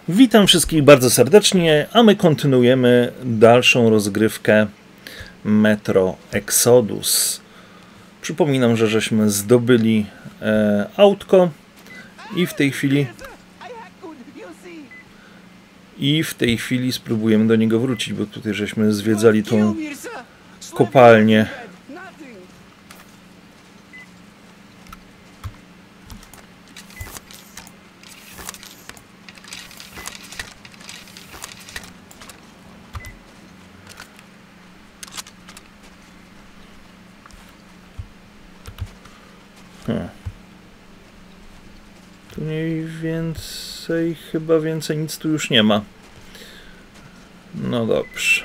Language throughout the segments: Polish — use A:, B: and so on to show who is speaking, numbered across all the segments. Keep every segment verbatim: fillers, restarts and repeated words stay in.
A: Witam wszystkich bardzo serdecznie, a my kontynuujemy dalszą rozgrywkę Metro Exodus. Przypominam, że żeśmy zdobyli e, autko i w tej chwili i w tej chwili spróbujemy do niego wrócić, bo tutaj żeśmy zwiedzali tą kopalnię. Hmm. Tu mniej więcej, chyba więcej nic tu już nie ma. No dobrze.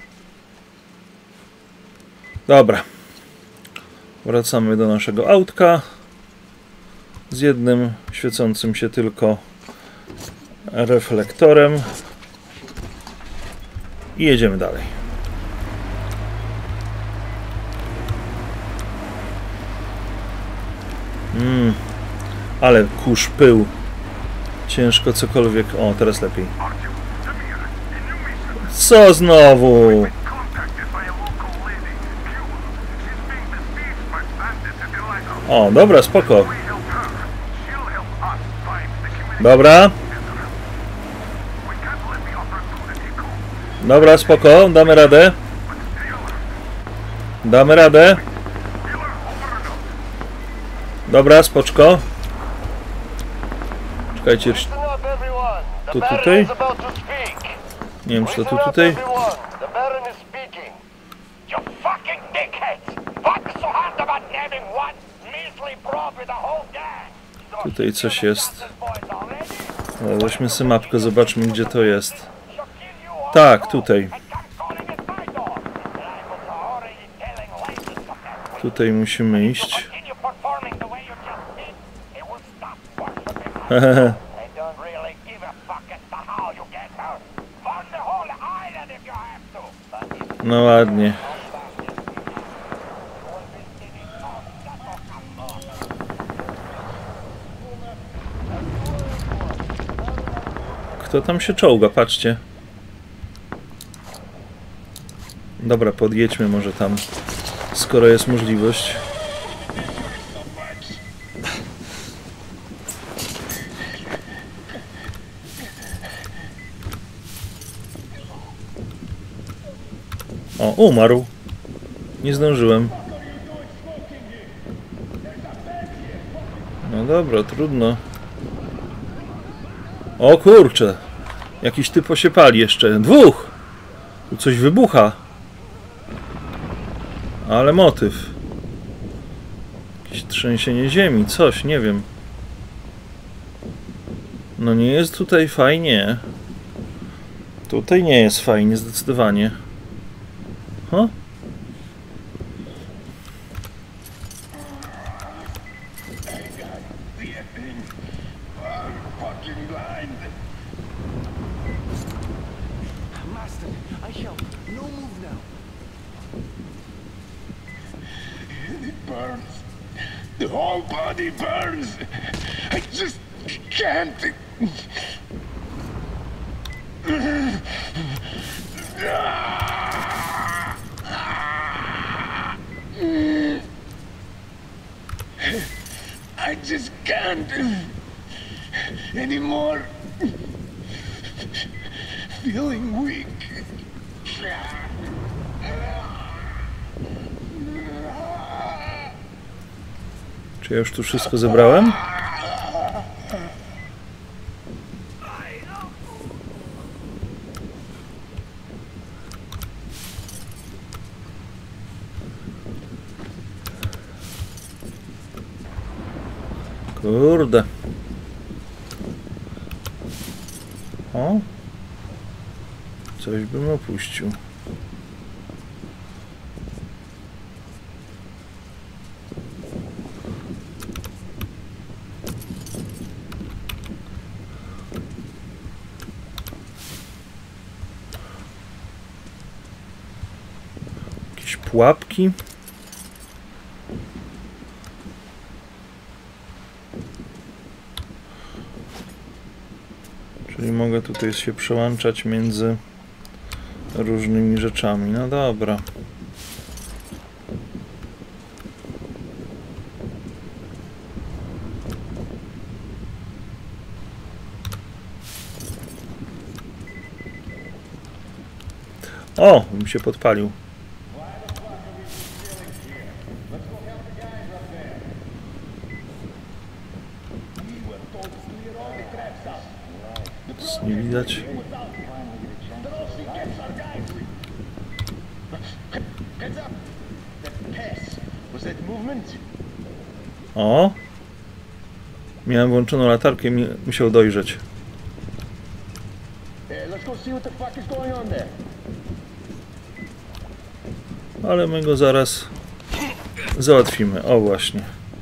A: Dobra. Wracamy do naszego autka. Z jednym świecącym się tylko reflektorem. I jedziemy dalej. Mm, ale kurz, pył. Ciężko cokolwiek... O, teraz lepiej. Co znowu? O, dobra, spoko. Dobra. Dobra, spoko, damy radę. Damy radę. Dobra, spoczko. Czekajcie. Tu tutaj? Nie wiem, czy to tu tutaj? Tutaj coś jest. No, weźmy sobie mapkę, zobaczmy, gdzie to jest. Tak, tutaj. Tutaj musimy iść. Hehehe. No ładnie. Kto tam się czołga? Patrzcie. Dobra, podjedźmy może tam, skoro jest możliwość. O, umarł. Nie zdążyłem. No dobra, trudno. O kurczę. Jakiś typo się pali jeszcze. Dwóch! Tu coś wybucha. Ale motyw. Jakieś trzęsienie ziemi. Coś, nie wiem. No nie jest tutaj fajnie. Tutaj nie jest fajnie, zdecydowanie. Huh?
B: The whole body burns. I just can't. I just can't anymore. Feeling weak.
A: Czy ja już tu wszystko zebrałem? Kurde. O. Coś bym opuścił. Jakieś pułapki. Czyli mogę tutaj się przełączać między różnymi rzeczami. No dobra. O, mi się podpalił. Nic nie widać. O! Miałem włączoną latarkę i mi musiał dojrzeć. Ale my go zaraz załatwimy. O, właśnie.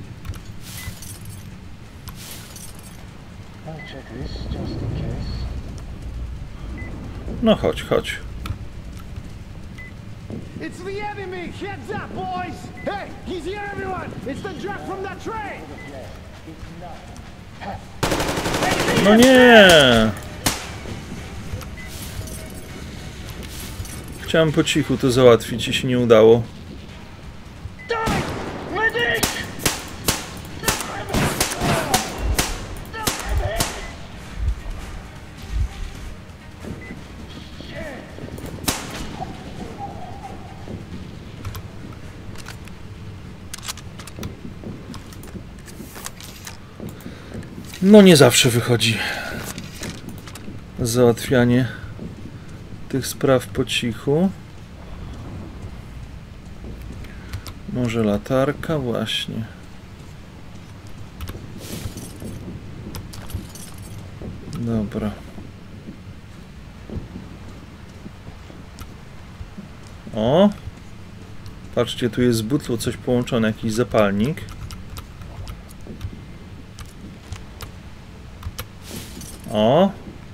A: No chodź, chodź.
C: It's the enemy! Heads up, boys! Hey, he's here, everyone! It's the truck from that train!
A: No nie! Chciałem po cichu to załatwić i się nie udało. No nie zawsze wychodzi załatwianie tych spraw po cichu. Może latarka właśnie. Dobra. O! Patrzcie, tu jest z butlu coś połączone, jakiś zapalnik. O!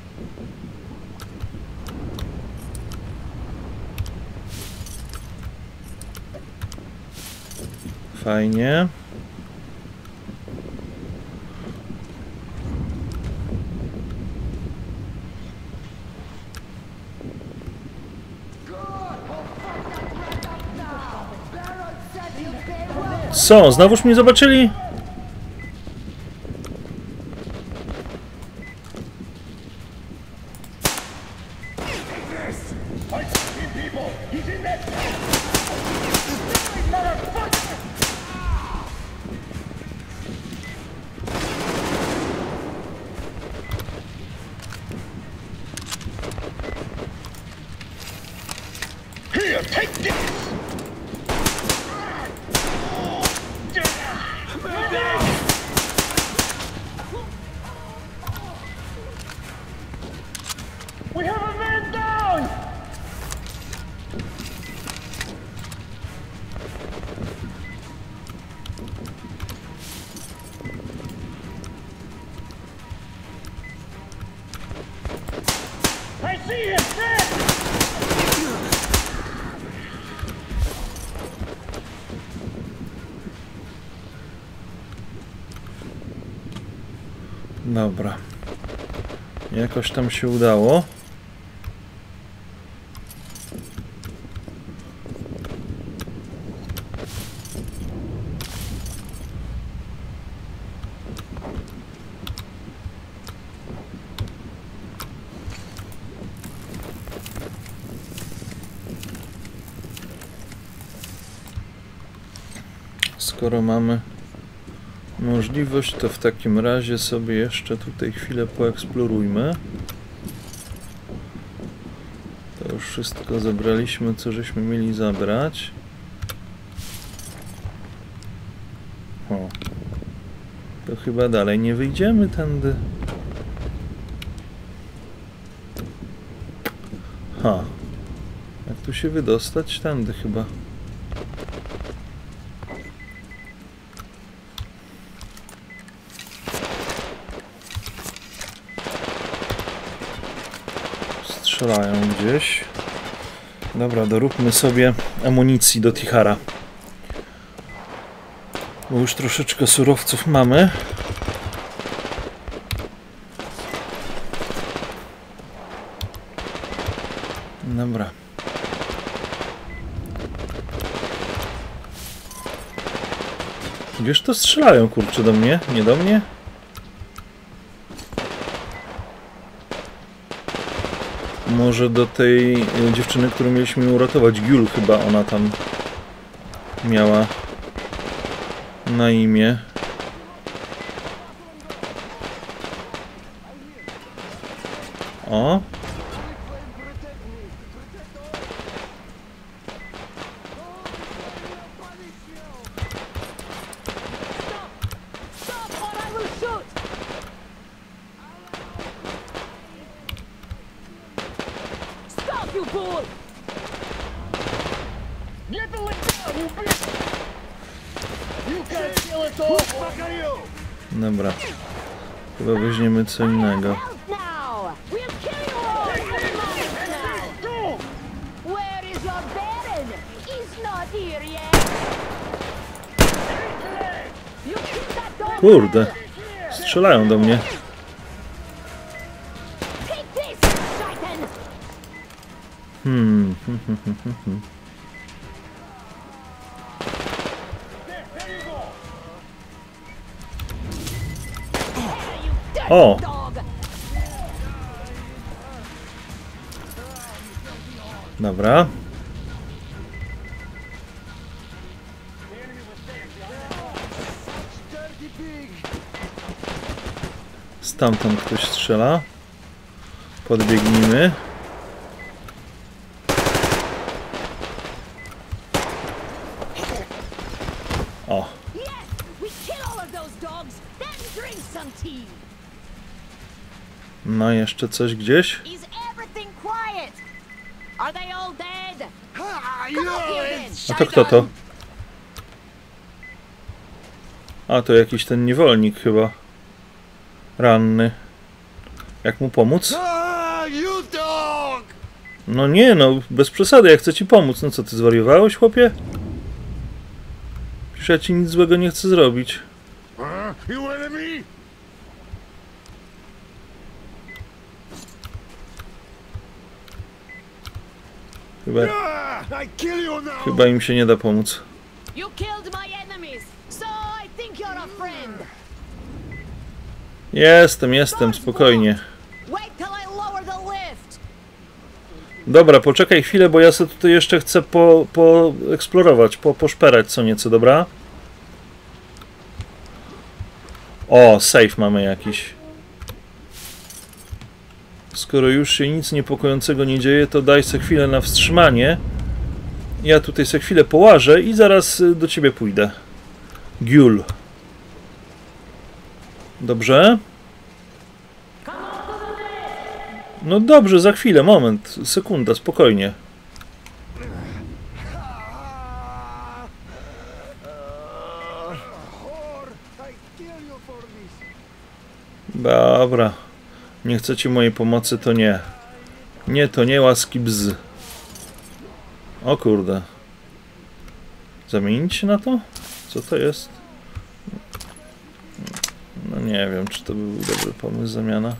A: Fajnie. Co? Znowuż mnie zobaczyli? Dobra. Jakoś tam się udało. Skoro mamy możliwość, to w takim razie sobie jeszcze tutaj chwilę poeksplorujmy. To już wszystko zebraliśmy, co żeśmy mieli zabrać. O. To chyba dalej nie wyjdziemy tędy. Ha. Jak tu się wydostać? Tędy chyba. Strzelają gdzieś. Dobra, doróbmy sobie amunicji do Tichara. Bo już troszeczkę surowców mamy. Dobra. Gdzież to strzelają, kurczę, do mnie? Nie do mnie? Może do tej dziewczyny, którą mieliśmy uratować. Giul chyba ona tam miała na imię. O! Dobra. Chyba weźmiemy co innego. Kurde. Strzelają do mnie. Hmm. O! Dobra. Stamtąd ktoś strzela. Podbiegnijmy. O. No jeszcze coś gdzieś? A to kto to? A to jakiś ten niewolnik chyba. Ranny. Jak mu pomóc? No nie no, bez przesady, ja chcę ci pomóc. No co, ty zwariowałeś, chłopie? Przecież ja ci nic złego nie chcę zrobić. Chyba, chyba im się nie da pomóc. Jestem, jestem, spokojnie. Dobra, poczekaj chwilę, bo ja sobie tutaj jeszcze chcę po, poeksplorować, po, poszperać co nieco, dobra? O, safe mamy jakiś. Skoro już się nic niepokojącego nie dzieje, to daj se chwilę na wstrzymanie. Ja tutaj se chwilę połażę i zaraz do ciebie pójdę. Giul. Dobrze? No dobrze, za chwilę, moment, sekunda, spokojnie. Dobra. Nie chcecie mojej pomocy, to nie. Nie, to nie, łaski bz. O kurde. Zamienić się na to? Co to jest? No nie wiem, czy to był dobry pomysł, zamiana.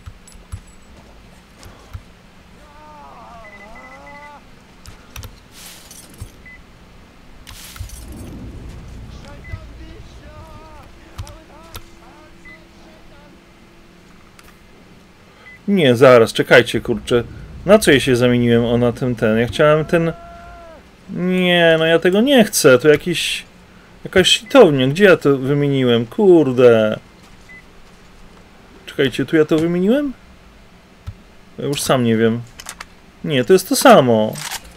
A: Nie, zaraz, czekajcie, kurczę. Na co ja się zamieniłem o na tym ten? Ja chciałem ten... Nie, no ja tego nie chcę. To jakiś... Jakaś shitownia. Gdzie ja to wymieniłem? Kurde. Czekajcie, tu ja to wymieniłem? Ja już sam nie wiem. Nie, to jest to samo.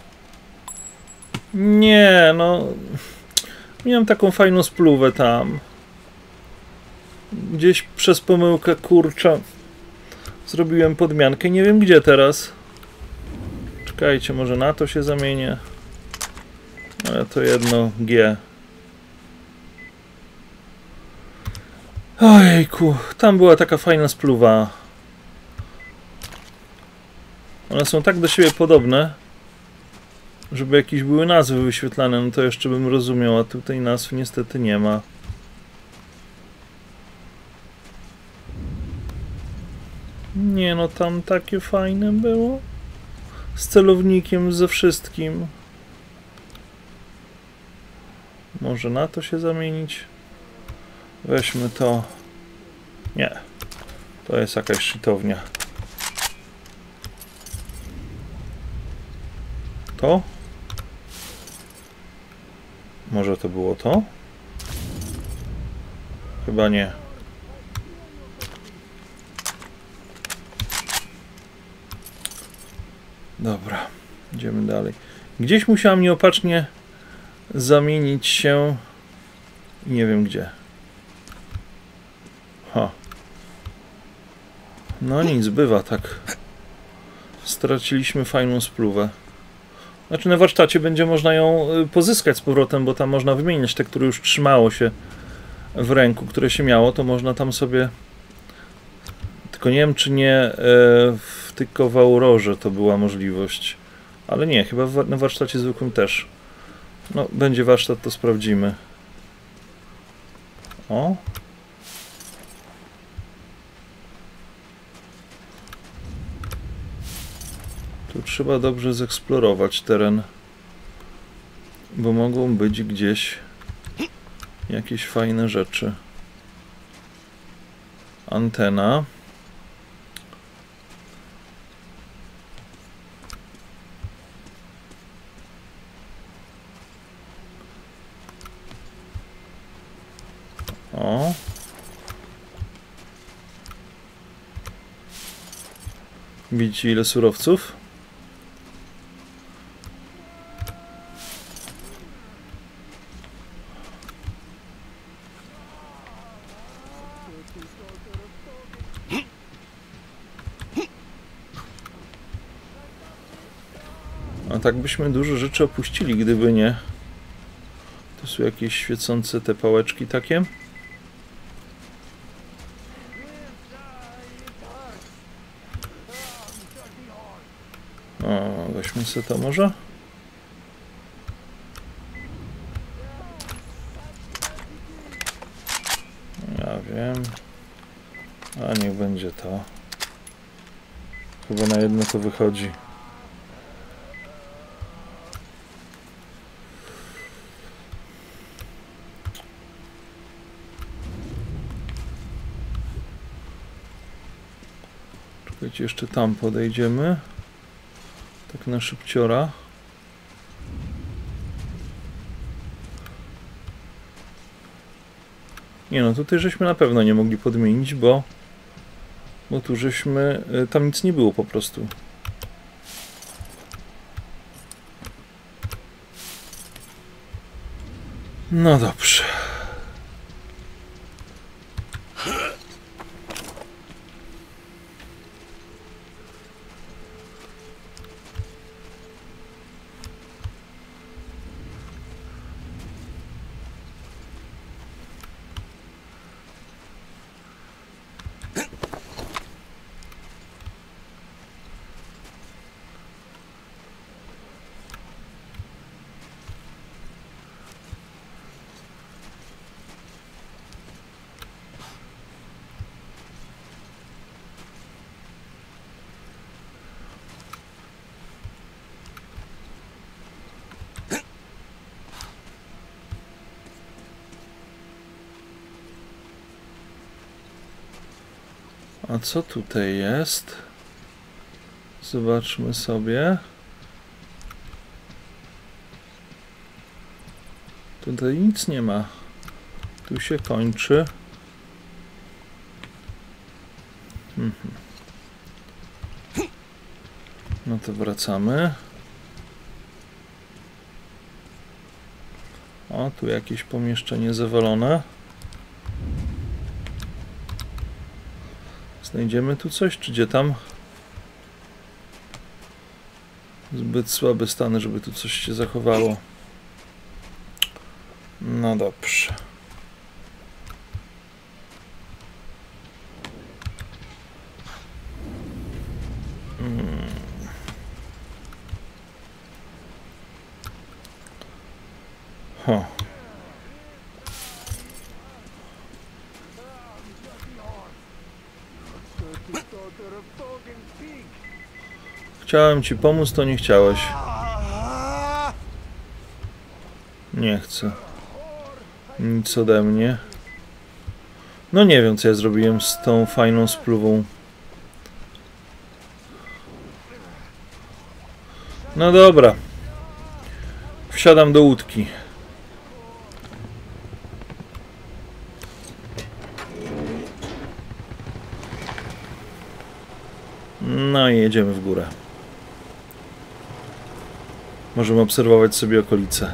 A: Nie, no... Miałem taką fajną spluwę tam. Gdzieś przez pomyłkę, kurczę... Zrobiłem podmiankę, nie wiem gdzie teraz. Czekajcie, może na to się zamienię. Ale to jedno G. Ojejku, tam była taka fajna spluwa. One są tak do siebie podobne, żeby jakieś były nazwy wyświetlane, no to jeszcze bym rozumiał, a tutaj nazw niestety nie ma. Nie no, tam takie fajne było. z celownikiem, ze wszystkim. Może na to się zamienić? Weźmy to. Nie. To jest jakaś shitownia. To? Może to było to? Chyba nie. Dobra, idziemy dalej. Gdzieś musiałam nieopatrznie zamienić się. Nie wiem gdzie. Ha. No nic, bywa tak. Straciliśmy fajną spluwę. Znaczy na warsztacie będzie można ją pozyskać z powrotem, bo tam można wymieniać te, które już trzymało się w ręku, które się miało, to można tam sobie... Tylko nie wiem, czy nie e, w tylko w Aurorze to była możliwość. Ale nie, chyba w, na warsztacie zwykłym też. No, będzie warsztat, to sprawdzimy. O! Tu trzeba dobrze zeksplorować teren, bo mogą być gdzieś jakieś fajne rzeczy. Antena. O. Widzicie ile surowców? A tak byśmy dużo rzeczy opuścili, gdyby nie. To są jakieś świecące te pałeczki takie. O, weźmy sobie to może. Ja wiem. A niech będzie to. Chyba na jedno to wychodzi. Czekajcie, jeszcze tam podejdziemy. Tak na szybciora. Nie no, tutaj żeśmy na pewno nie mogli podmienić, bo bo tu żeśmy... Tam nic nie było po prostu. No dobrze. A co tutaj jest? Zobaczmy sobie. Tutaj nic nie ma. Tu się kończy. Mhm. No to wracamy. O, tu jakieś pomieszczenie zawalone. Znajdziemy tu coś, czy gdzie tam? Zbyt słaby stan, żeby tu coś się zachowało. No dobrze. Hmm. Huh. Chciałem ci pomóc, to nie chciałeś. Nie chcę. Nic ode mnie. No nie wiem, co ja zrobiłem z tą fajną spluwą. No dobra. Wsiadam do łódki. No i jedziemy w górę. Możemy obserwować sobie okolice.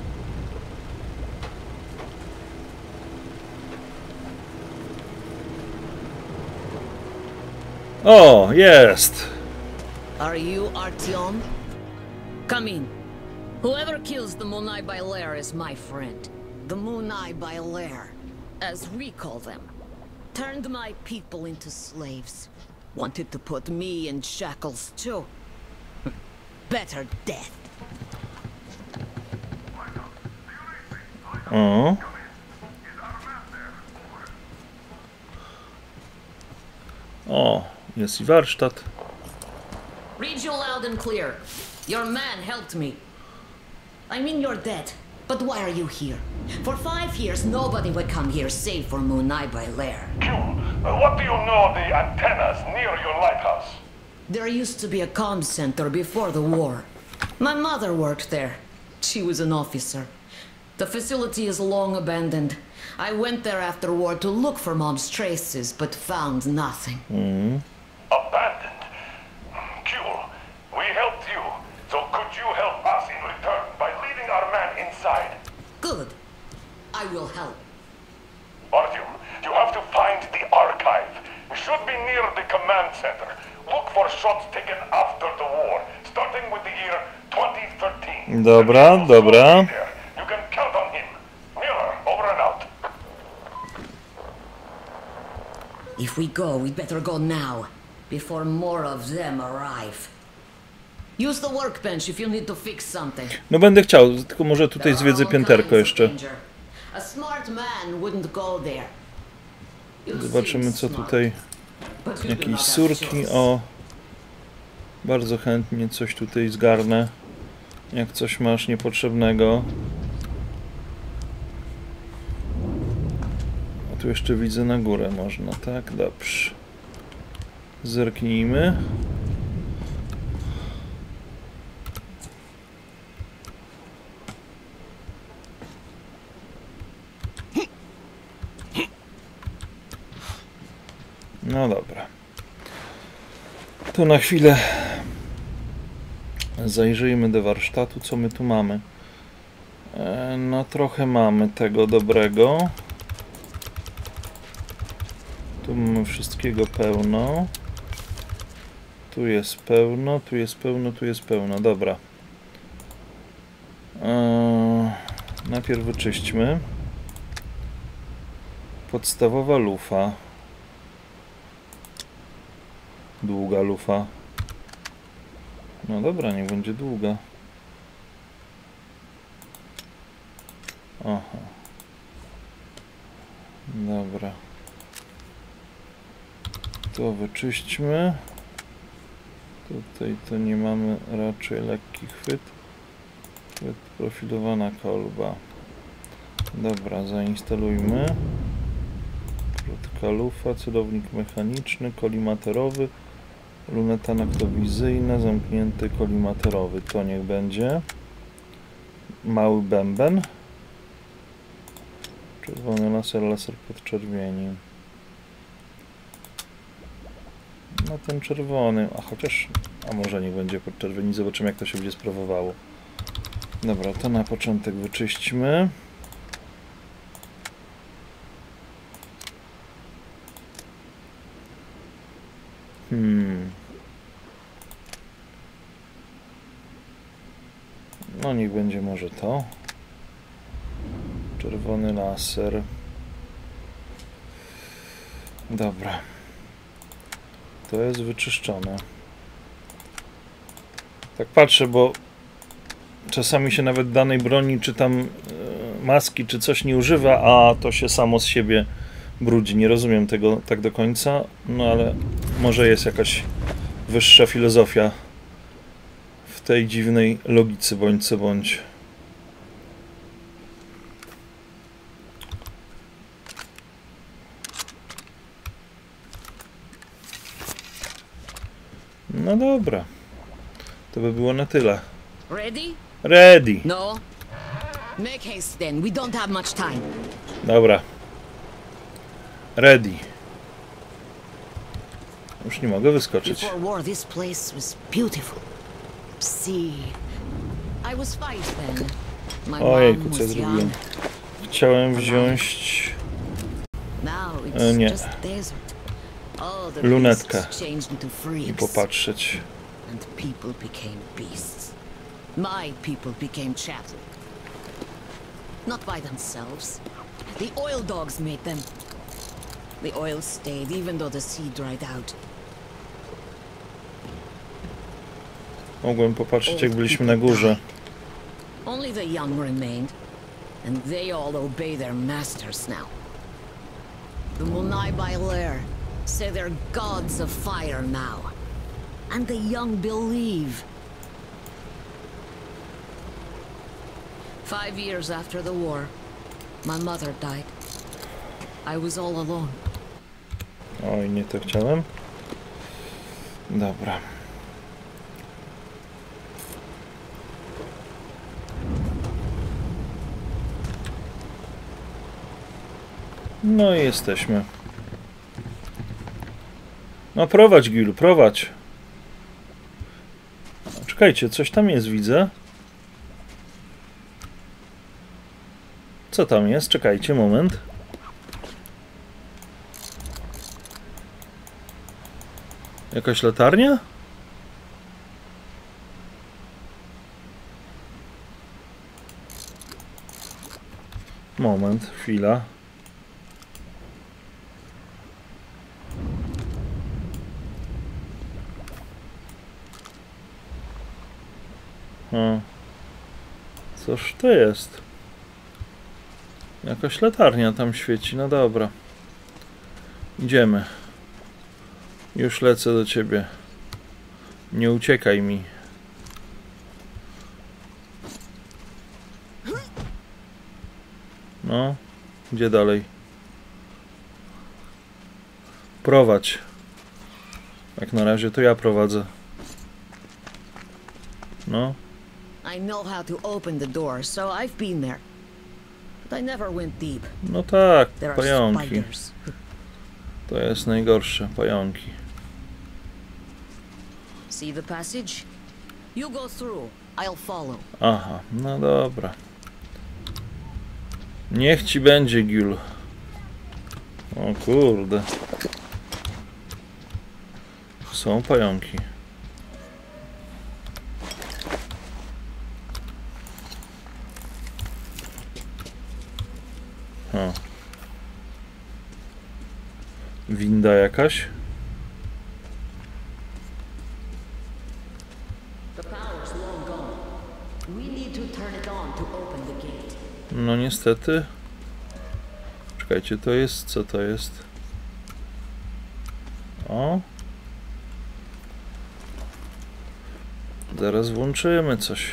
A: O, jest!
D: Are you Artyom? Come in. Whoever kills the Monai Bailair is my friend. The Monai Bailair, as we call them, turned my people into slaves. Wanted to put me in shackles too. Better death.
A: O. O, jest i warsztat.
D: Read you loud and clear. Your man helped me. I mean you're dead, but why are you here? For five years nobody would come here save for Monai Bailair.
E: Q, uh, what do you know of the antennas near your lighthouse?
D: There used to be a comm center before the war. My mother worked there. She was an officer. The facility is long abandoned. I went there after war to look for Mom's traces, but found nothing.
A: Mm.
E: Abandoned? Q, we helped you, so could you help us in return by leading our man inside?
D: Good. I will help.
E: Artyom, you have to find the archive. It should be near the command center. Look for shots taken after the war, starting with the year twenty thirteen.
A: Dobra, dobra.
E: You can count on him. Miller, over and out.
D: If we go, we'd better go now, before more of them arrive. Use the workbench if you need to fix something.
A: No będę chciał, tylko może tutaj zwiedzę pięterko jeszcze.
D: A smart man wouldn't go there.
A: Zobaczymy, co tutaj. Jakieś surki. O, bardzo chętnie coś tutaj zgarnę. Jak coś masz niepotrzebnego. A tu jeszcze widzę na górę można, tak? Dobrze. Zerknijmy. No dobra. To na chwilę zajrzyjmy do warsztatu, co my tu mamy. E, no trochę mamy tego dobrego. Tu mamy wszystkiego pełno. Tu jest pełno, tu jest pełno, tu jest pełno. Dobra. E, najpierw wyczyśćmy. Podstawowa lufa. Długa lufa. No dobra, niech będzie długa. Aha. Dobra. To wyczyśćmy. Tutaj to nie mamy raczej lekki chwyt. Chwyt profilowana kolba. Dobra, zainstalujmy. Krótka lufa, celownik mechaniczny, kolimaterowy. Luneta naktowizyjna, zamknięty kolimaterowy. To niech będzie. Mały bęben. Czerwony laser, laser podczerwieni. No ten czerwony, a chociaż... A może nie będzie podczerwieni, zobaczymy jak to się będzie sprawowało. Dobra, to na początek wyczyśćmy. Hmm. No niech będzie może to. Czerwony laser. Dobra. To jest wyczyszczone. Tak patrzę, bo czasami się nawet danej broni, czy tam e, maski, czy coś nie używa, a to się samo z siebie brudzi. Nie rozumiem tego tak do końca, no ale może jest jakaś wyższa filozofia tej dziwnej logice bądź co bądź. No dobra. To by było na tyle.
D: Ready?
A: Ready.
D: No. Make haste then. We don't have much time.
A: Dobra. Ready. Już nie mogę wyskoczyć.
D: Before war, this place was beautiful. See, I was five then. My
A: Ojejku,
D: mom
A: co ja
D: was
A: zrobiłem?
D: young.
A: Chciałem wziąć
D: Now
A: E,
D: it's
A: nie.
D: just desert. All the
A: Lunetkę
D: beasts changed into
A: i
D: freaks.
A: popatrzeć.
D: And people became beasts. My people became chattel. Not by themselves. The oil dogs made them. The oil stayed even though the sea dried out.
A: Mogłem popatrzeć, jak byliśmy na górze.
D: Only the young remained, and they all obey their masters now. The Munai Bailer say they're gods of fire now, and the young believe. Five years after the war, my mother died. I was all alone.
A: Oj, nie to chciałem. Dobra. No i jesteśmy. No prowadź, Gil, prowadź. Czekajcie, coś tam jest, widzę. Co tam jest? Czekajcie, moment. Jakaś latarnia? Moment, chwila. O. Cóż to jest? Jakaś latarnia tam świeci, no dobra. Idziemy. Już lecę do ciebie. Nie uciekaj mi. No, gdzie dalej? Prowadź. Jak na razie to ja prowadzę. No.
D: I know how to open the door, so I've been there. But I never went deep.
A: No tak,
D: There are
A: pająki.
D: spiders.
A: To jest najgorsze, pająki.
D: See the passage? You go through. I'll follow.
A: Aha, no dobra. Niech ci będzie, Gil. O kurde. Są pająki. O. Winda jakaś?
D: The power's long gone. We need to turn it on to open the gate.
A: No niestety. Czekajcie, to jest... co to jest? O. Zaraz włączymy coś.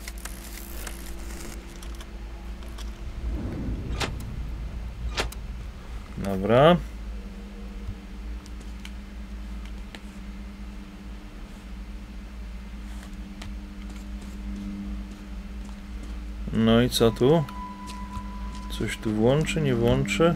A: Dobra. No i co tu? Coś tu włączy, nie włączy?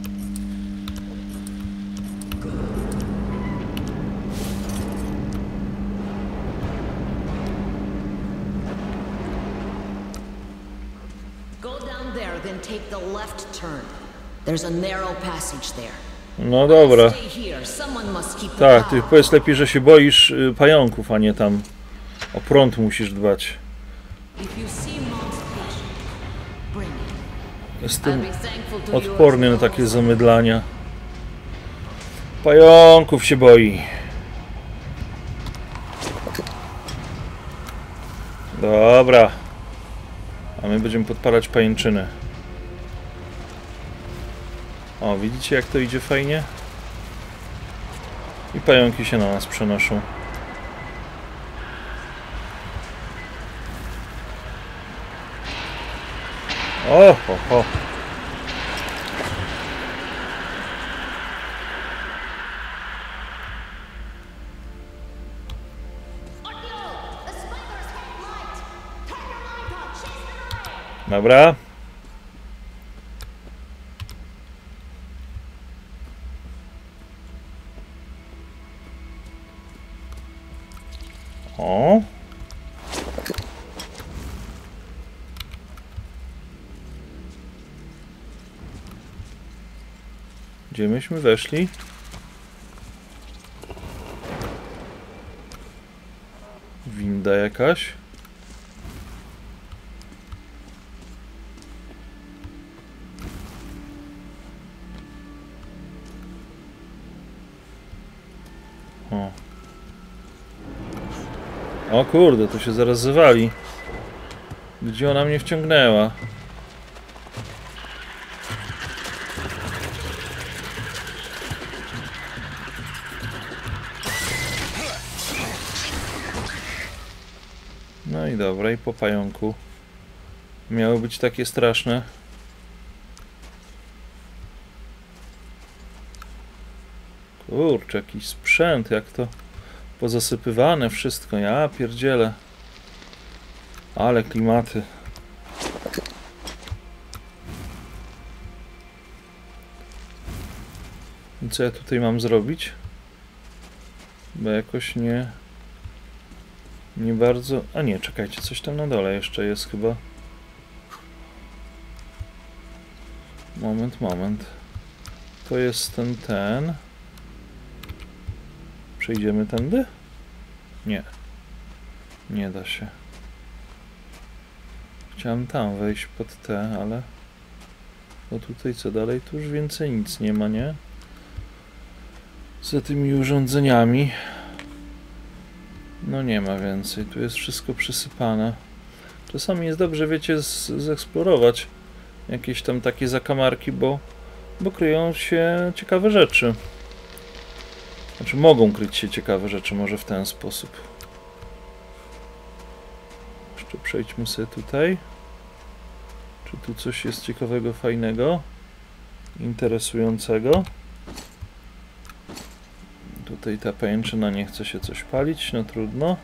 D: Go down there, then take the left turn. There's a narrow passage there.
A: No dobra.
D: Stay here. Someone must keep the
A: Tak, ty
D: power.
A: powiedz lepiej, że się boisz y, pająków, a nie tam o prąd musisz dbać.
D: If you see Mom's patient, bring it. I'll
A: Jestem
D: be thankful to you
A: odporny
D: as
A: na
D: well
A: takie
D: as-
A: zamydlania. Pająków się boi. Dobra. A my będziemy podpalać pajęczyny. O, widzicie jak to idzie fajnie? I pająki się na nas przenoszą. O, ho, ho. Dobra. O. Gdzie myśmy weszli? Winda jakaś? O. O kurde, to się zaraz zawali. Gdzie ona mnie wciągnęła? No i dobra, i po pająku. Miało być takie straszne. Kurczę, jakiś sprzęt, jak to pozasypywane wszystko, ja pierdzielę. Ale klimaty. I co ja tutaj mam zrobić? Bo jakoś nie... Nie bardzo... A nie, czekajcie, coś tam na dole jeszcze jest chyba. Moment, moment. To jest ten, ten. Przejdziemy tędy? Nie. Nie da się. Chciałem tam wejść pod te, ale... No tutaj co dalej? Tu już więcej nic nie ma, nie? Za tymi urządzeniami. No nie ma więcej. Tu jest wszystko przysypane. Czasami jest dobrze, wiecie, z, zeksplorować jakieś tam takie zakamarki, bo, bo kryją się ciekawe rzeczy. Znaczy mogą kryć się ciekawe rzeczy, może w ten sposób. Jeszcze przejdźmy sobie tutaj. Czy tu coś jest ciekawego, fajnego, interesującego? Tutaj ta pajęczyna nie chce się coś palić, no trudno.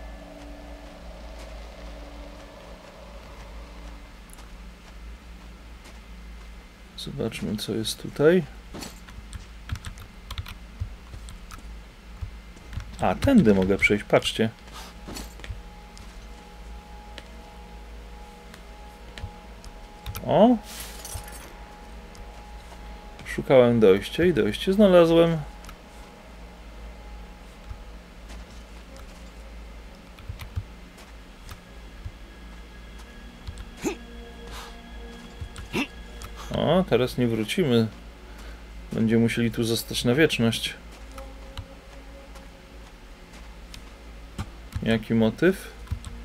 A: Zobaczmy, co jest tutaj. A, tędy mogę przejść, patrzcie. O! Szukałem dojścia i dojście znalazłem. O, teraz nie wrócimy. Będziemy musieli tu zostać na wieczność. Jaki motyw?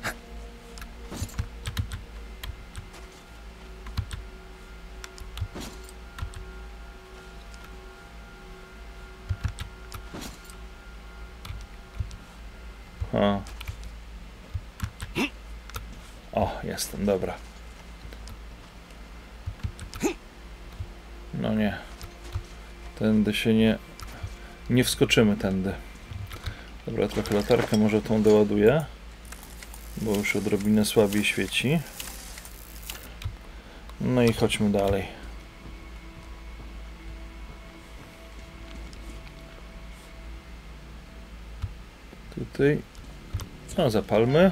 A: O. O, jestem, dobra. No nie. Tędy się nie... Nie wskoczymy tędy. Dobra, trochę latarkę może tą doładuję, bo już odrobinę słabiej świeci. No i chodźmy dalej. Tutaj... No, zapalmy.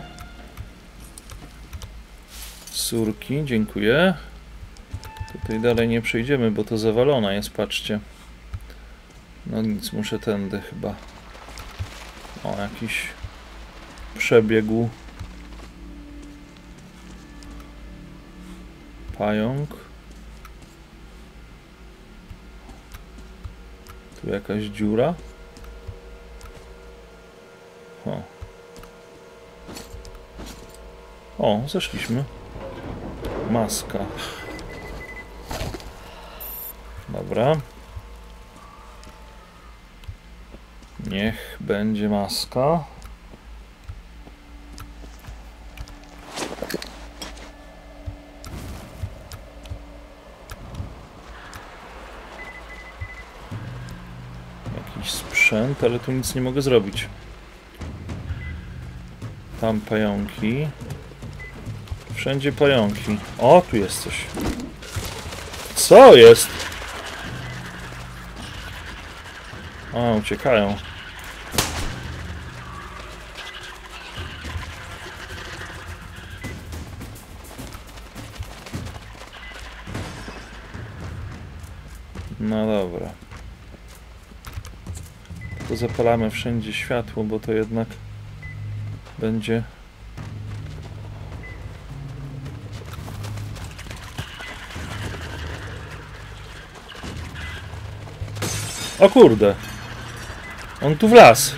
A: Surki, dziękuję. Tutaj dalej nie przejdziemy, bo to zawalona jest, patrzcie. No nic, muszę tędy chyba. O, jakiś przebiegł pająk. Tu jakaś dziura. O, o, zeszliśmy. Maska. Dobra. Niech będzie maska. sprzęt, ale tu nic nie mogę zrobić. Tam pająki. Wszędzie pająki. O, tu jest coś. Co jest? O, uciekają. No dobra. To zapalamy wszędzie światło, bo to jednak będzie... O kurde! On tu wlazł!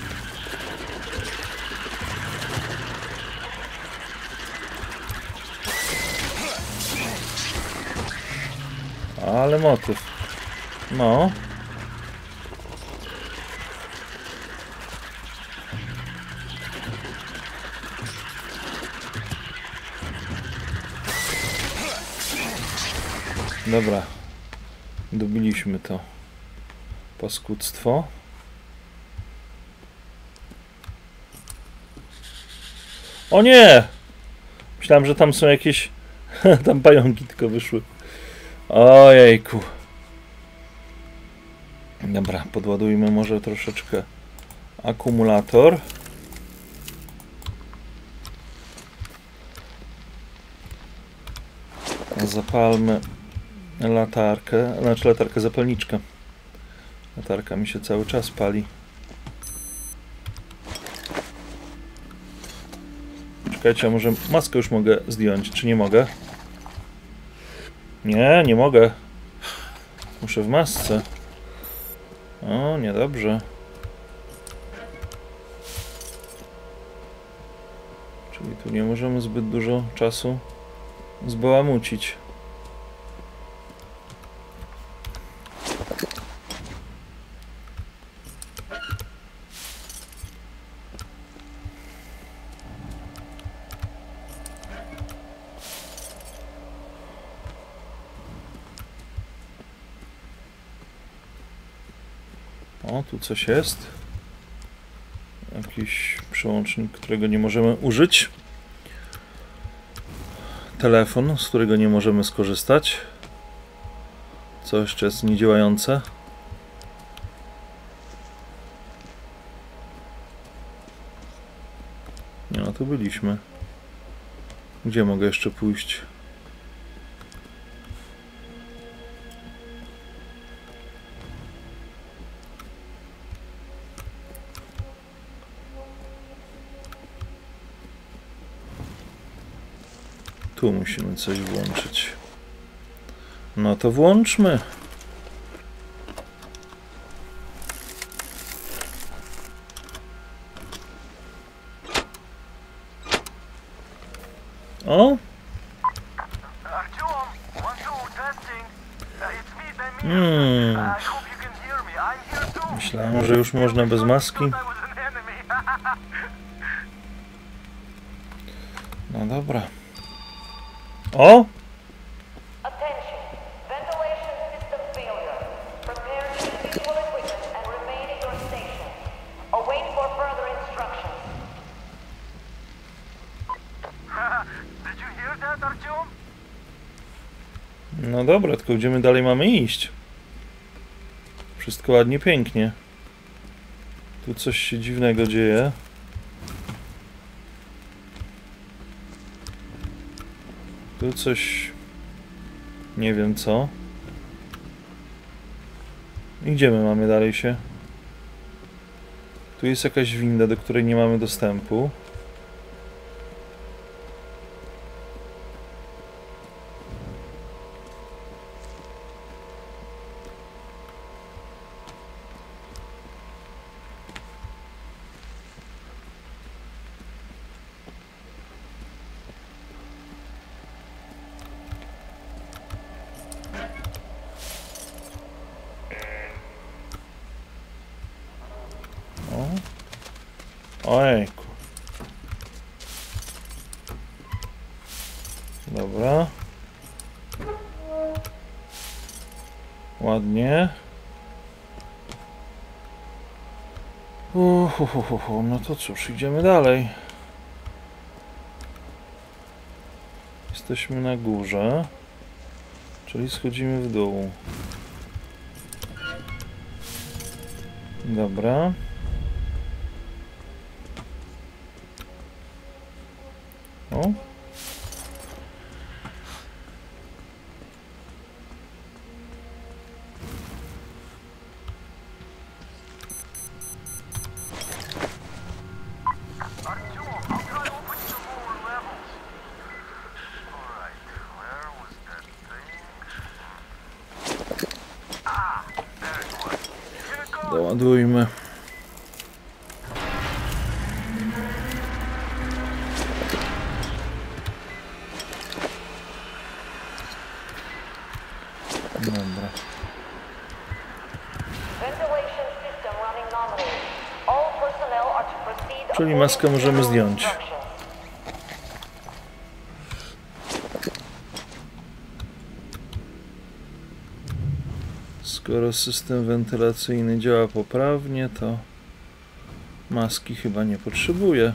A: Ale motyw. No. Dobra. Dobiliśmy to paskudztwo. O nie! Myślałem, że tam są jakieś... tam pająki tylko wyszły. Ojejku. Dobra, podładujmy może troszeczkę akumulator. Zapalmy latarkę, znaczy latarkę, zapalniczkę. Latarka mi się cały czas pali. Czekajcie, a może maskę już mogę zdjąć, czy nie mogę? Nie, nie mogę. Muszę w masce. O, niedobrze. Czyli tu nie możemy zbyt dużo czasu zbałamucić. O, tu coś jest. Jakiś przełącznik, którego nie możemy użyć. Telefon, z którego nie możemy skorzystać. Co jeszcze jest niedziałające? Nie, no tu byliśmy. Gdzie mogę jeszcze pójść? Tu musimy coś włączyć. No to włączmy. O! Hmm. Myślałem, że już można bez maski. No dobra. O!
F: Attention. Ventilation system failure. Prepare useful equipment and remain at your station. Await for further instructions. Did you hear that, Artyom?
A: No dobra, tylko gdzie my dalej mamy iść? Wszystko ładnie, pięknie. Tu coś się dziwnego dzieje. Tu coś... nie wiem co. I gdzie my mamy dalej się? Tu jest jakaś winda, do której nie mamy dostępu. Ojejku. Dobra. Ładnie. Uhuhuhu. No to cóż, idziemy dalej. Jesteśmy na górze, czyli schodzimy w dół. Dobra. O. Doładujmy. Dobra. Czyli maskę możemy zdjąć. Skoro system wentylacyjny działa poprawnie, to maski chyba nie potrzebuje.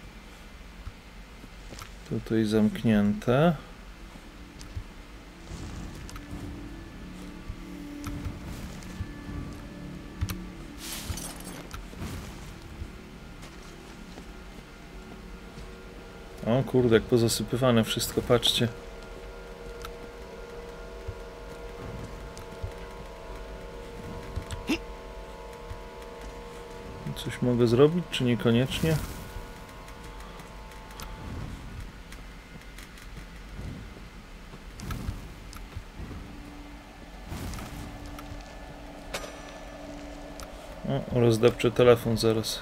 A: Tutaj zamknięte. O kurde, jak pozasypywane wszystko, patrzcie. Coś mogę zrobić, czy niekoniecznie? O, rozdepczę telefon zaraz.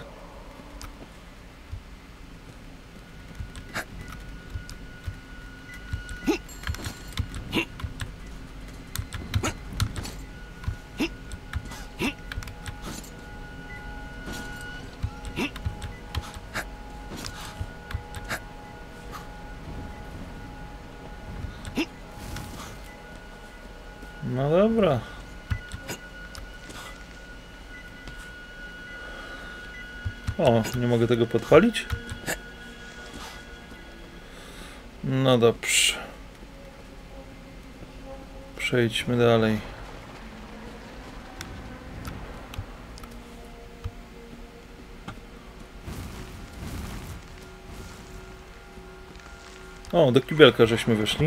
A: No dobra. O, nie mogę tego podpalić? No dobrze. Przejdźmy dalej. O, do kibelka żeśmy wyszli.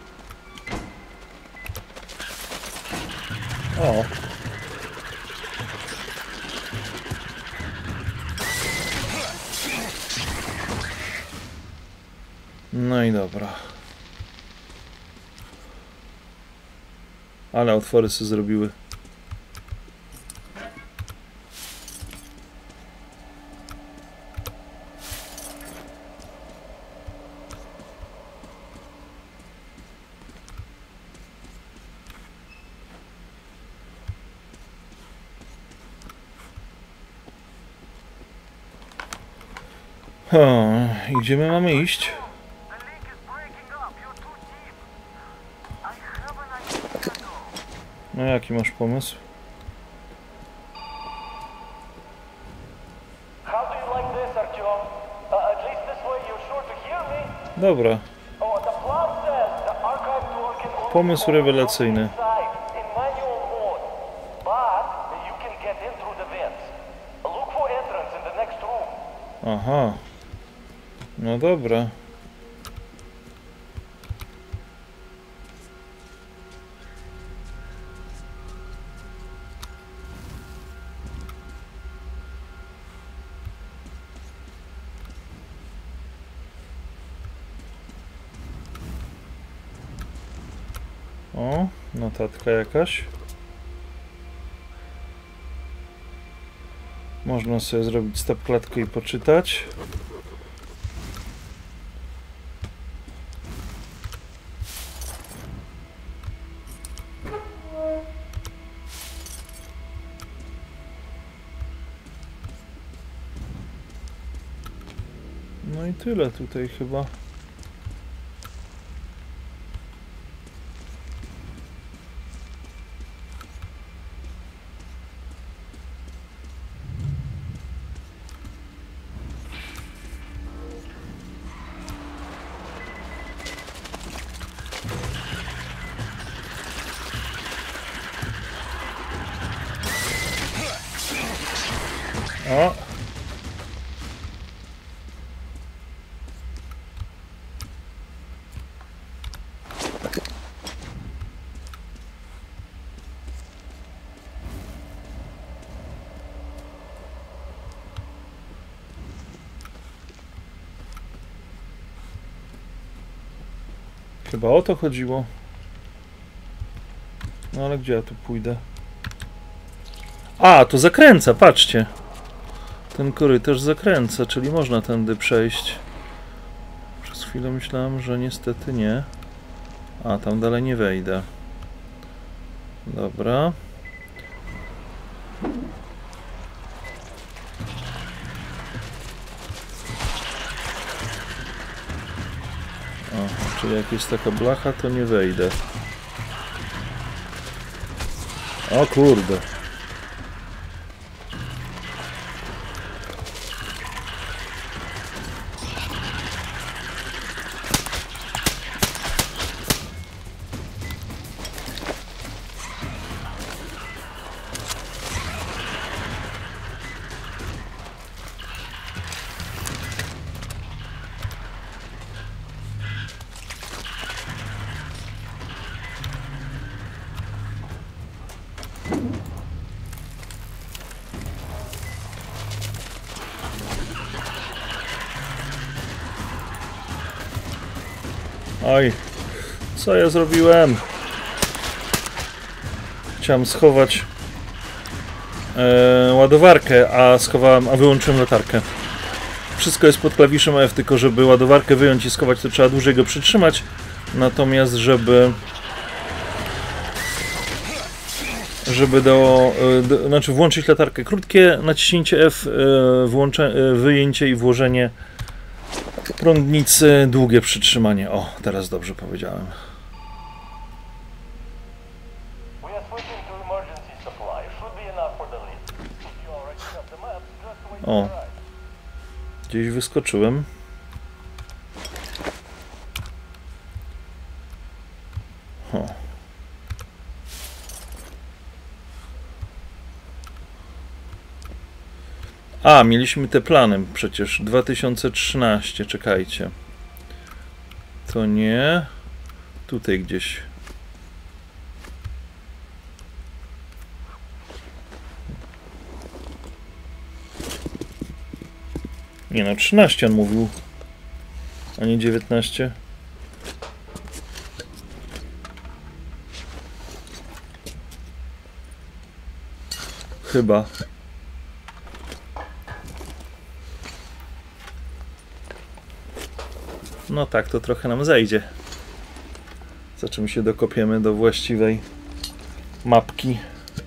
A: O. No i dobra. Ale otwory się zrobiły. O, i gdzie my mamy iść? No jaki masz pomysł? Dobra. Pomysł rewelacyjny. Aha. No dobra. O, notatka jakaś. Można sobie zrobić stopklatkę i poczytać. No i tyle tutaj chyba. O! Chyba o to chodziło. No ale gdzie ja tu pójdę? A, tu zakręca, patrzcie. Ten korytarz zakręca, czyli można tędy przejść. Przez chwilę myślałem, że niestety nie. A, tam dalej nie wejdę. Dobra. O, czyli jak jest taka blacha, to nie wejdę. O kurde. Oj, co ja zrobiłem? Chciałem schować e, ładowarkę, a schowałem, a wyłączyłem latarkę. Wszystko jest pod klawiszem F, tylko żeby ładowarkę wyjąć i schować, to trzeba dłużej go przytrzymać. Natomiast żeby żeby do, do znaczy włączyć latarkę, krótkie naciśnięcie F, e, włącze, e, wyjęcie i włożenie prądnicy, długie przytrzymanie. O, teraz dobrze powiedziałem. O, gdzieś wyskoczyłem. O. A, mieliśmy te plany przecież. dwa tysiące trzynaście, czekajcie. To nie. Tutaj gdzieś. Nie no, trzynaście on mówił. A nie dziewiętnaście. Chyba. No tak, to trochę nam zejdzie. Za czym się dokopiemy do właściwej mapki.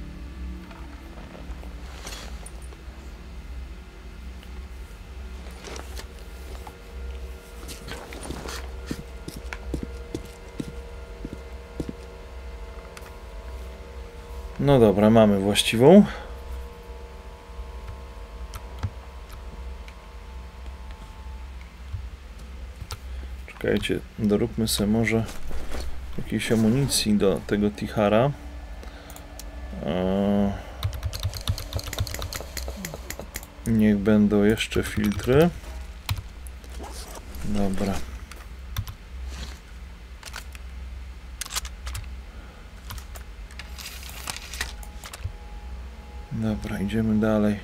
A: No dobra, mamy właściwą. Czekajcie, doróbmy sobie może jakiejś amunicji do tego Tihara. Eee, niech będą jeszcze filtry. Dobra. Dobra, idziemy dalej.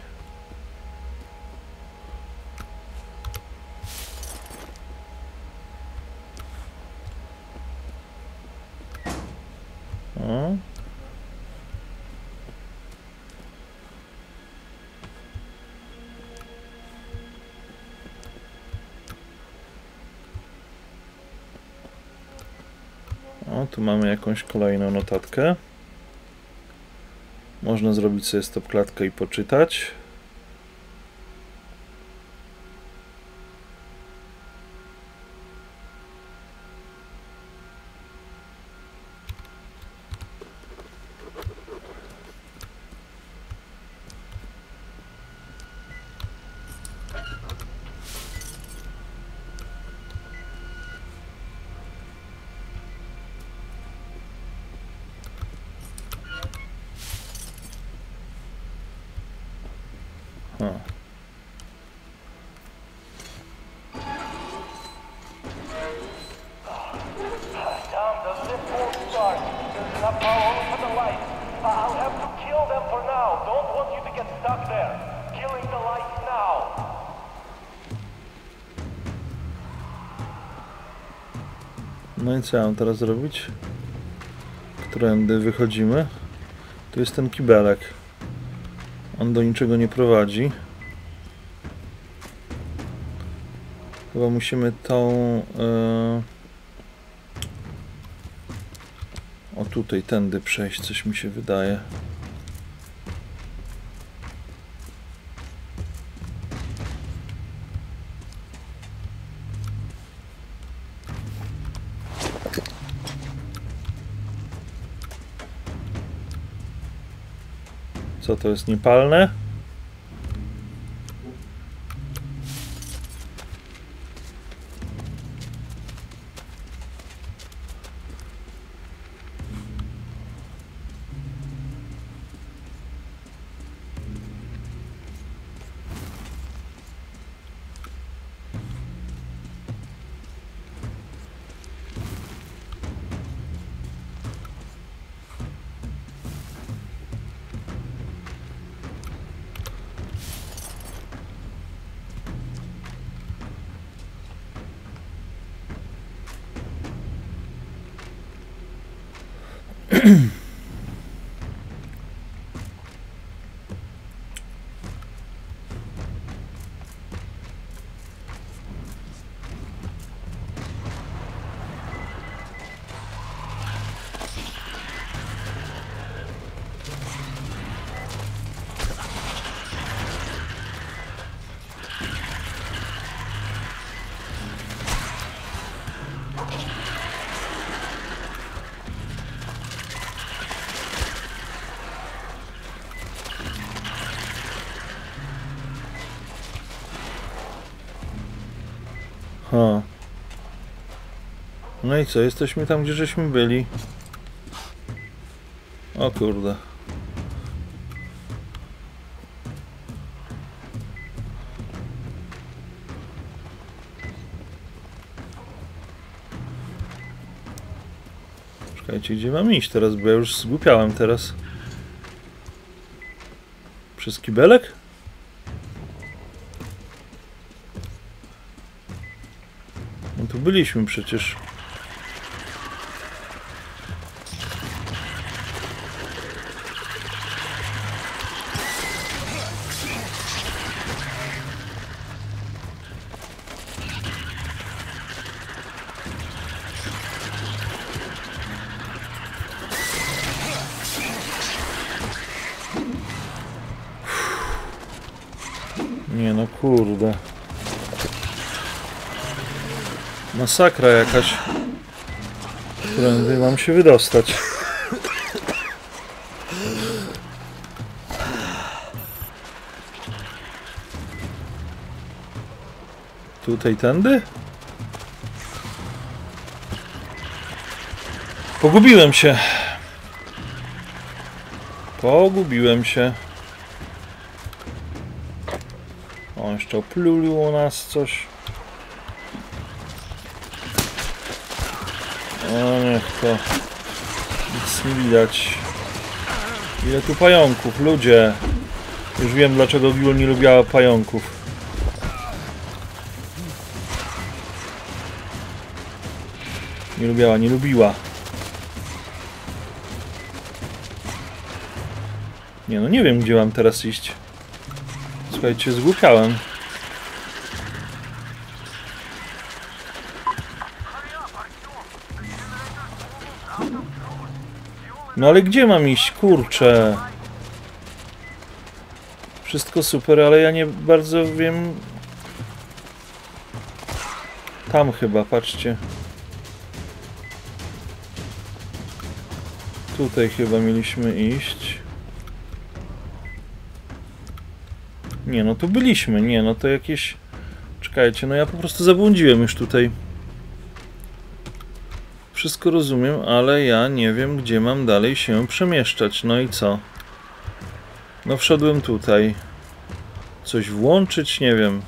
A: O. O, tu mamy jakąś kolejną notatkę. Można zrobić sobie stopklatkę i poczytać. No i co ja mam teraz zrobić? Którędy wychodzimy? Tu jest ten kibelek. On do niczego nie prowadzi. Chyba musimy tą... Yy... O tutaj, tędy przejść, coś mi się wydaje. Co to jest, niepalne? Ha. No i co? Jesteśmy tam, gdzie żeśmy byli. O kurde. Czekajcie, gdzie mam iść teraz, bo ja już zgłupiałem teraz. Przez kibelek? No tu byliśmy przecież. Nie no kurde. Masakra jakaś. Którędy mam się wydostać. Tutaj tędy? Pogubiłem się. Pogubiłem się. O, jeszcze opluliło nas coś. O, niech to. Nic nie widać. Ile tu pająków, ludzie. Już wiem, dlaczego Giul nie lubiła pająków. Nie lubiała, nie lubiła. Nie no, nie wiem, gdzie mam teraz iść. Słuchajcie, zgłupiałem. No ale gdzie mam iść? Kurczę. Wszystko super, ale ja nie bardzo wiem... Tam chyba, patrzcie. Tutaj chyba mieliśmy iść. Nie, no tu byliśmy. Nie, no to jakieś... Czekajcie, no ja po prostu zabłądziłem już tutaj. Wszystko rozumiem, ale ja nie wiem, gdzie mam dalej się przemieszczać. No i co? No wszedłem tutaj. Coś włączyć? Nie wiem.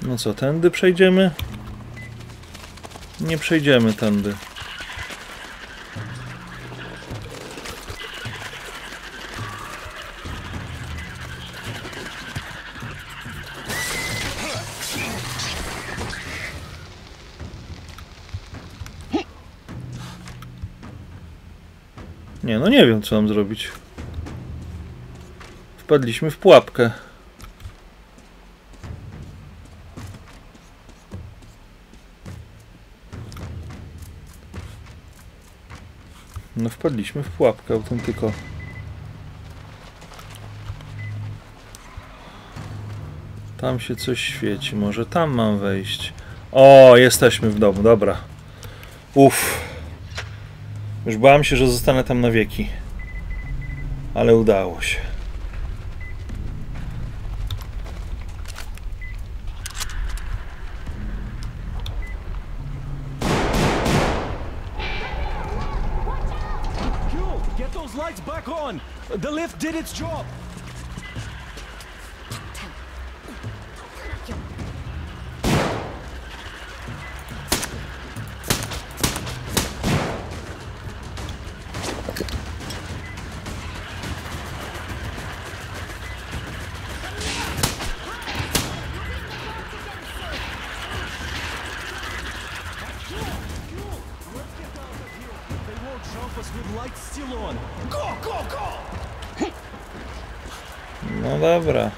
A: No co, tędy przejdziemy? Nie przejdziemy tędy. Nie, no nie wiem, co mam zrobić. Wpadliśmy w pułapkę. No wpadliśmy w pułapkę, autentyko. Tam się coś świeci, może tam mam wejść. O, jesteśmy w domu, dobra. Uff. Już bałem się, że zostanę tam na wieki. Ale udało się.
C: Get those lights back on! The lift did its job!
A: No dobra.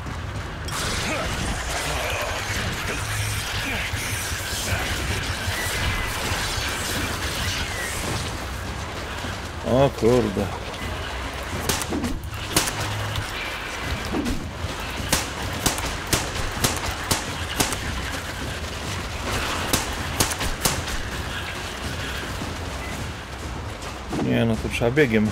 A: O kurde. Nie, no to trzeba biegiem.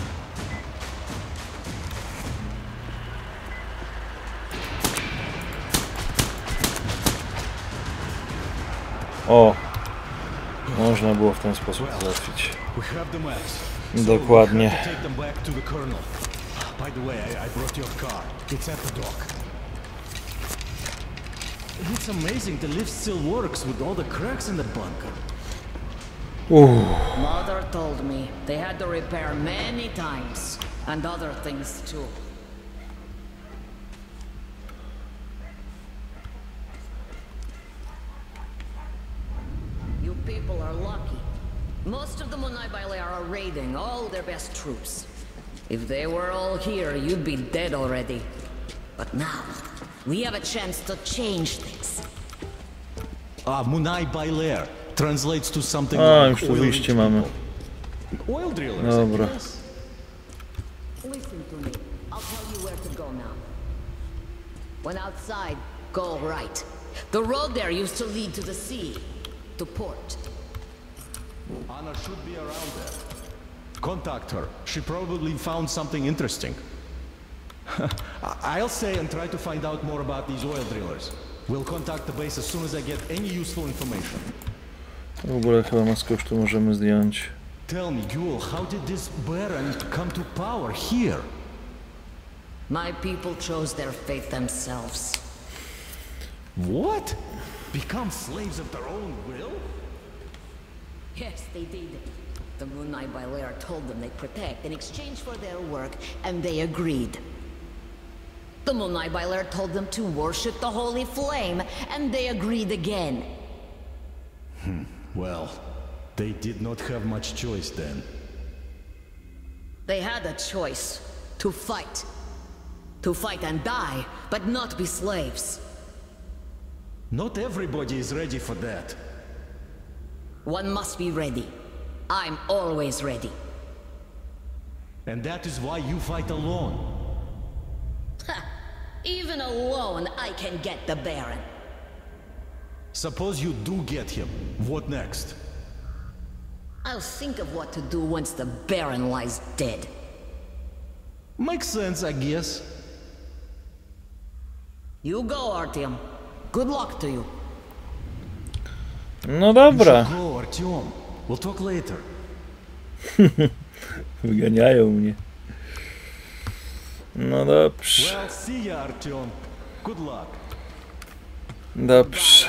A: O, można było w ten sposób załatwić. Dokładnie.
C: It's amazing the lift still works with all the cracks in the bunker.
A: Uff.
D: Mother told me they had to repair many times, and other things too. You people are lucky. Most of the Monai Baile are raiding all their best troops. If they were all here, you'd be dead already. But now, we have a chance to change things.
C: Ah, Monai Baile translates to something
A: A,
C: like
A: już to
C: oil
A: wyjście
C: rich
A: mamy.
C: people. Oil drillers,
A: Dobra.
C: I guess.
D: Listen to me. I'll tell you where to go now. When outside, go right. The road there used to lead to the sea, to port.
C: Anna should be around there. Contact her. She probably found something interesting. I'll stay and try to find out more about these oil drillers. We'll contact the base as soon as I get any useful information.
A: W ogóle chyba maskę już tu możemy zdjąć.
C: Tell me, Ghoul, how did this Baron come to power here?
D: My people chose their fate themselves.
C: What? Become slaves of their own will?
D: Yes, they did. The Moonai Baile told them they'd protect in exchange for their work, and they agreed. The Moonai Baile told them to worship the Holy Flame, and they agreed again.
C: Hmm, well, they did not have much choice then.
D: They had a choice. To fight. To fight and die, but not be slaves.
C: Not everybody is ready for that.
D: One must be ready. I'm always ready.
C: And that is why you fight alone.
D: Ha! Even alone, I can get the Baron.
C: Suppose you do get him. What next?
D: I'll think of what to do once the Baron lies dead.
C: Makes sense, I guess.
D: You go, Artyom. Good luck to you.
A: No dobra.
C: Go, Artyom. We'll talk later.
A: Wyganiają mnie. No dobrze.
C: Well, see ya, Artyom. Good luck.
A: Dobrze.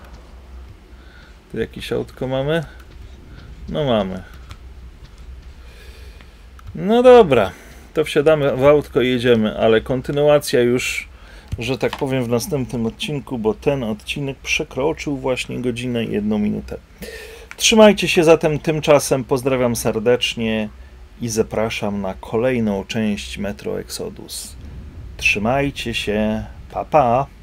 A: Tu jakieś autko mamy? No mamy. No dobra. To wsiadamy w autko i jedziemy, ale kontynuacja już, że tak powiem, w następnym odcinku, bo ten odcinek przekroczył właśnie godzinę i jedną minutę. Trzymajcie się zatem tymczasem, pozdrawiam serdecznie i zapraszam na kolejną część Metro Exodus. Trzymajcie się, pa pa!